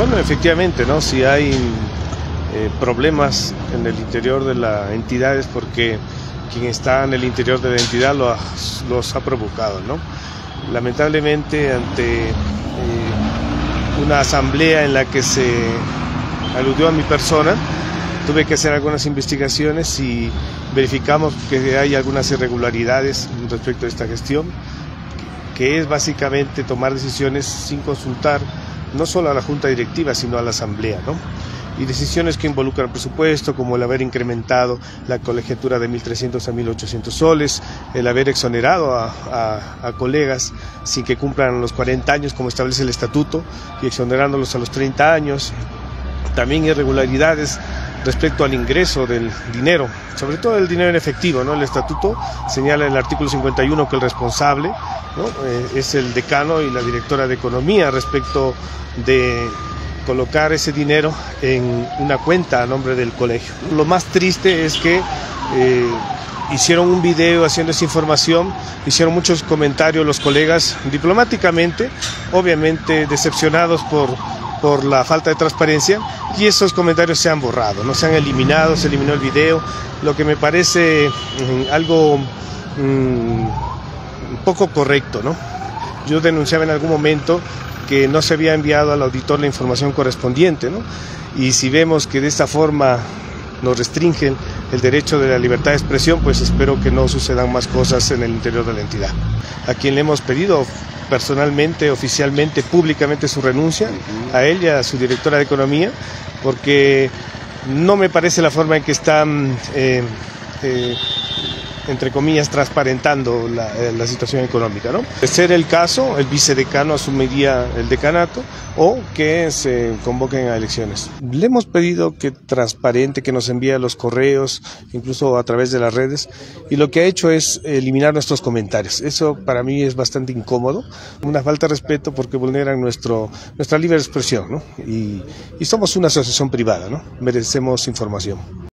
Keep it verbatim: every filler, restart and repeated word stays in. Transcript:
Bueno, efectivamente, ¿no? Si hay eh, problemas en el interior de la entidad es porque quien está en el interior de la entidad lo ha, los ha provocado, ¿no? Lamentablemente, ante eh, una asamblea en la que se aludió a mi persona, tuve que hacer algunas investigaciones y verificamos que hay algunas irregularidades respecto a esta gestión, que es básicamente tomar decisiones sin consultar no solo a la junta directiva, sino a la asamblea, ¿no? Y decisiones que involucran presupuesto, como el haber incrementado la colegiatura de mil trescientos a mil ochocientos soles, el haber exonerado a, a, a colegas sin que cumplan los cuarenta años, como establece el estatuto, y exonerándolos a los treinta años. También irregularidades respecto al ingreso del dinero, sobre todo el dinero en efectivo, ¿no? El estatuto señala en el artículo cincuenta y uno que el responsable, ¿no? eh, es el decano y la directora de economía respecto de colocar ese dinero en una cuenta a nombre del colegio. Lo más triste es que eh, hicieron un video haciendo esa información, hicieron muchos comentarios los colegas diplomáticamente, obviamente decepcionados por por la falta de transparencia, y esos comentarios se han borrado, no se han eliminado, se eliminó el video, lo que me parece mmm, algo mmm, poco correcto, ¿no? Yo denunciaba en algún momento que no se había enviado al auditor la información correspondiente, ¿no? Y si vemos que de esta forma nos restringen el derecho de la libertad de expresión, pues espero que no sucedan más cosas en el interior de la entidad. A quien le hemos pedido personalmente, oficialmente, públicamente su renuncia, a él y a su directora de economía, porque no me parece la forma en que están, eh, eh, entre comillas, transparentando la, la situación económica, ¿no? De ser el caso, el vicedecano asumiría el decanato o que se convoquen a elecciones. Le hemos pedido que transparente, que nos envíe los correos, incluso a través de las redes, y lo que ha hecho es eliminar nuestros comentarios. Eso para mí es bastante incómodo, una falta de respeto porque vulneran nuestro, nuestra libre expresión, ¿no? Y, y somos una asociación privada, ¿no? Merecemos información.